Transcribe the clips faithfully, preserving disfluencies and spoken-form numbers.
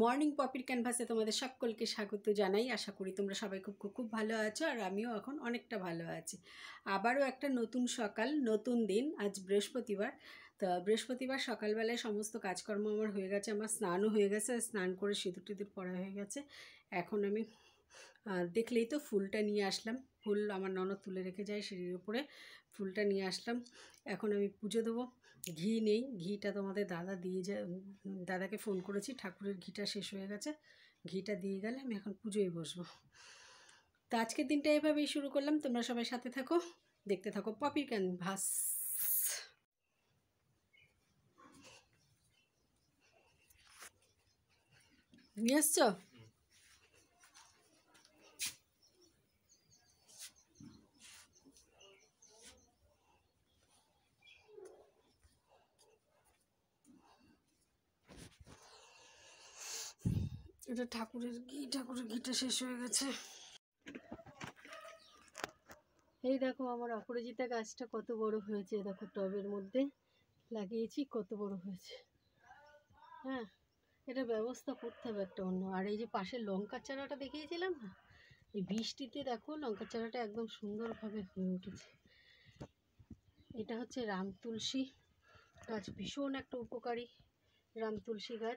Morning পপির ক্যানভাসে তোমাদের সকলকে স্বাগত জানাই। আশা করি তোমরা সবাই খুব খুব খুব ভালো আছো, আর আমিও এখন অনেকটা ভালো আছি। আবারও একটা নতুন সকাল, নতুন দিন। আজ বৃহস্পতিবার। তো বৃহস্পতিবার সকালবেলায় সমস্ত কাজকর্ম আমার হয়ে গেছে, আমার স্নানও হয়ে গেছে, স্নান করে সিঁদুর টিঁদুর পরা হয়ে গেছে। এখন আমি দেখলেই তো ফুলটা নিয়ে আসলাম। ফুল আমার ননদ তুলে রেখে যায় সিঁড়ির উপরে, ফুলটা নিয়ে আসলাম। এখন আমি পুজো দেবো। ঘি নেই, ঘিটা তোমাদের দাদা দিয়ে যায়, দাদাকে ফোন করেছি, ঠাকুরের ঘিটা শেষ হয়ে গেছে, ঘিটা দিয়ে গেলে আমি এখন পুজোয় বসবো। তো আজকের দিনটা এভাবেই শুরু করলাম। তোমরা সবাই সাথে থাকো, দেখতে থাকো পপির ক্যানভাস। নিয়ে আসছো? এটা ঠাকুরের ঘি, ঠাকুরের ঘিটা শেষ হয়ে গেছে। এই দেখো আমার অপরাজিতা গাছটা কত বড় হয়েছে, দেখো টবের মধ্যে লাগিয়েছি, কত বড় হয়েছে। হ্যাঁ, এটা ব্যবস্থা করতে হবে একটা অন্য। আর এই যে পাশে লঙ্কার চারাটা দেখিয়েছিলাম না, এই বৃষ্টিতে দেখো লঙ্কার চারাটা একদম সুন্দরভাবে হয়ে উঠেছে। এটা হচ্ছে রাম তুলসী গাছ, ভীষণ একটা উপকারী রাম তুলসী গাছ।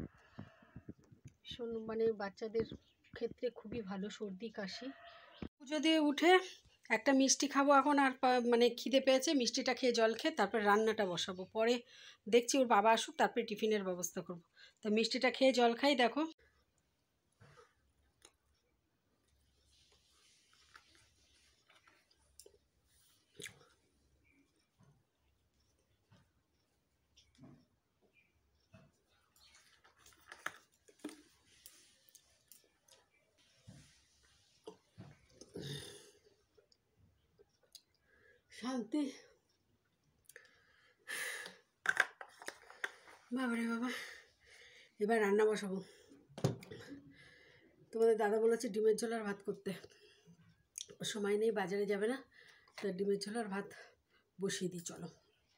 ভীষণ মানে বাচ্চাদের ক্ষেত্রে খুবই ভালো, সর্দি কাশি। পুজো দিয়ে উঠে একটা মিষ্টি খাবো এখন, আর মানে খিদে পেয়েছে, মিষ্টিটা খেয়ে জল খেয়ে তারপর রান্নাটা বসাবো। পরে দেখছি ওর বাবা আসুক, তারপরে টিফিনের ব্যবস্থা করব। তো মিষ্টিটা খেয়ে জল খাই। দেখো শান্তি। বাবারে বাবা, এবার রান্না বসাবো। তোমাদের দাদা বলেছে ডিমের ঝোল আর ভাত করতে, সময় নেই, বাজারে যাবে না, তো ডিমের ঝোল আর ভাত বসিয়ে দিই। চলো।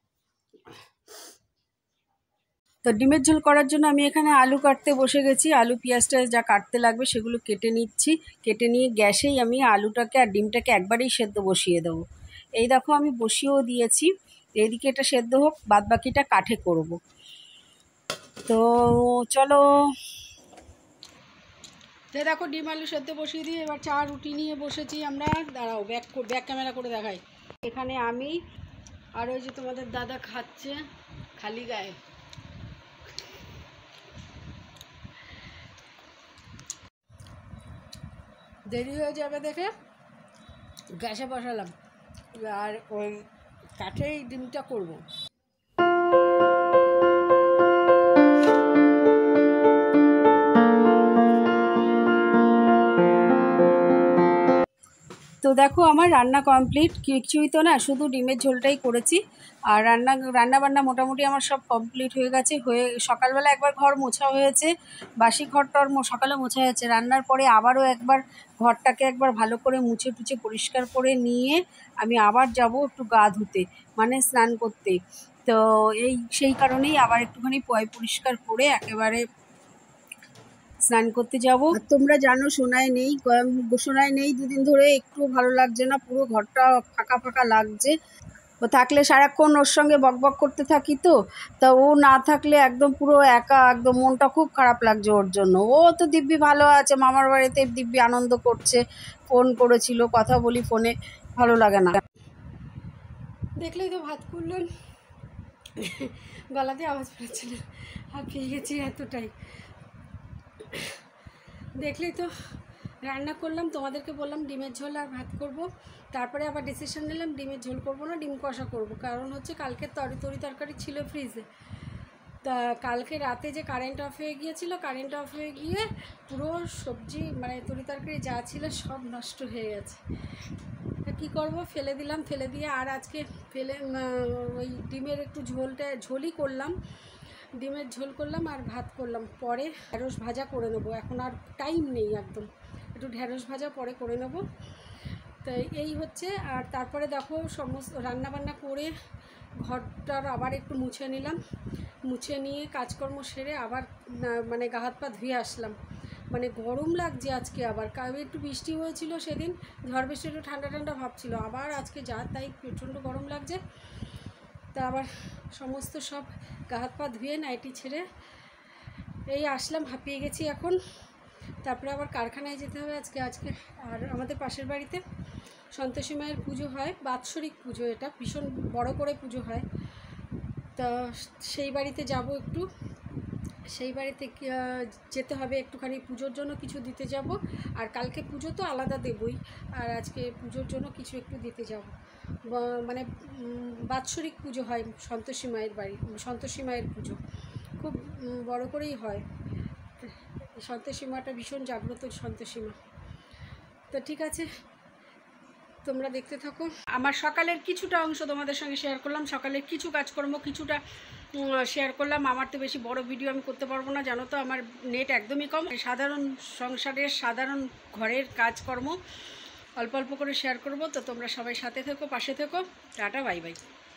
তো ডিমের ঝোল করার জন্য আমি এখানে আলু কাটতে বসে গেছি। আলু পেঁয়াজ টেয়াজ যা কাটতে লাগবে সেগুলো কেটে নিচ্ছি। কেটে নিয়ে গ্যাসেই আমি আলুটাকে আর ডিমটাকে একবারেই সেদ্ধ বসিয়ে দেবো। এই দেখো আমি বসিয়েও দিয়েছি, এদিকে এটা সেদ্ধ হোক, বাদ বাকিটা কাঠে করব। তো চলো। তো দেখো ডিম আলু সেদ্ধ বসিয়ে দিয়ে এবার চা রুটি নিয়ে বসেছি আমরা। দাঁড়াও, ব্যাক ব্যাক ক্যামেরা করে দেখাই। এখানে আমি আর ওই যে তোমাদের দাদা খাচ্ছে খালি গায়ে। দেরি হয়ে যাবে দেখে গ্যাসে বসালাম, আর ওই কাঠেই ডিমটা করব। তো দেখো আমার রান্না কমপ্লিট, কিছুই তো না, শুধু ডিমের ঝোলটাই করেছি। আর রান্না রান্না বান্না মোটামুটি আমার সব কমপ্লিট হয়ে গেছে। হয়ে সকালবেলা একবার ঘর মোছা হয়েছে, বাসি ঘরটার সকালে মোছা হয়েছে। রান্নার পরে আবারও একবার ঘরটাকে একবার ভালো করে মুছে টুছে পরিষ্কার করে নিয়ে আমি আবার যাব একটু গা ধুতে, মানে স্নান করতে। তো এই সেই কারণেই আবার একটুখানি পয় পরিষ্কার করে একেবারে স্নান করতে যাব। তোমরা জানো সোনাই নেই, সোনাই নেই দুদিন ধরে, একটু ভালো লাগছে না, পুরো ঘরটা ফাঁকা ফাঁকা লাগছে। ও থাকলে সারাক্ষণ ওর সঙ্গে বকবক করতে থাকি, তো তা ও না থাকলে একদম পুরো একা, একদম মনটা খুব খারাপ লাগছে ওর জন্য। ও তো দিব্যি ভালো আছে, মামার বাড়িতে দিব্যি আনন্দ করছে, ফোন করেছিল, কথা বলি ফোনে, ভালো লাগে না। দেখলেই তো ভাত করলেন, গলাতে আওয়াজ পাচ্ছে না, হাঁপিয়ে গেছি এতটাই। দেখলেই তো রান্না করলাম, তোমাদেরকে বললাম ডিমের ঝোল আর ভাত করব। তারপরে আবার ডিসিশন নিলাম ডিমের ঝোল করব না, ডিম কষা করব। কারণ হচ্ছে কালকে তরি তরি তরকারি ছিল ফ্রিজে, তা কালকে রাতে যে কারেন্ট অফ হয়ে গিয়েছিল, কারেন্ট অফ হয়ে গিয়ে পুরো সবজি মানে তরি তরকারি যা ছিল সব নষ্ট হয়ে গেছে। তা কী করবো, ফেলে দিলাম। ফেলে দিয়ে আর আজকে ফেলে ওই ডিমের একটু ঝোলটা ঝোলই করলাম, ডিমের ঝোল করলাম আর ভাত করলাম। পরে ঢেঁড়স ভাজা করে নেবো, এখন আর টাইম নেই একদম, একটু ঢেঁড়স ভাজা পরে করে নেবো। তো এই হচ্ছে। আর তারপরে দেখো সমস্ত রান্নাবান্না করে ঘরটার আবার একটু মুছে নিলাম, মুছে নিয়ে কাজকর্ম সেরে আবার মানে গা হাত পা ধুয়ে আসলাম। মানে গরম লাগছে আজকে, আবার কাল একটু বৃষ্টি হয়েছিল সেদিন, ঝড় বৃষ্টি একটু ঠান্ডা ঠান্ডা ভাব ছিল, আবার আজকে যা তাই প্রচণ্ড গরম লাগছে। তা আবার সমস্ত সব গা হাত পা ধুয়ে নাইটি ছেড়ে এই আসলাম, হাঁপিয়ে গেছি এখন। তারপরে আবার কারখানায় যেতে হবে আজকে আজকে আর আমাদের পাশের বাড়িতে সন্তোষী মায়ের পুজো হয়, বাৎসরিক পুজো, এটা ভীষণ বড় করে পুজো হয়। তা সেই বাড়িতে যাব একটু, সেই বাড়িতে যেতে হবে একটুখানি, পুজোর জন্য কিছু দিতে যাব। আর কালকে পুজো তো আলাদা দেবই, আর আজকে পুজোর জন্য কিছু একটু দিতে যাব। মানে বাৎসরিক পুজো হয় সন্তোষী মায়ের বাড়ি, সন্তোষী মায়ের পুজো খুব বড় করেই হয়। সন্তোষী মাটা ভীষণ জাগ্রত সন্তোষী মা। তো ঠিক আছে, তোমরা দেখতে থাকো। আমার সকালের কিছুটা অংশ তোমাদের সঙ্গে শেয়ার করলাম, সকালের কিছু কাজকর্ম কিছুটা শেয়ার করলাম। আমার তো বেশি বড় ভিডিও আমি করতে পারবো না, জানো তো আমার নেট একদমই কম। সাধারণ সংসারের সাধারণ ঘরের কাজকর্ম অল্প অল্প করে শেয়ার করব। তো তোমরা সবাই সাথে থেকো, পাশে থেকো। Ta ta, bye by.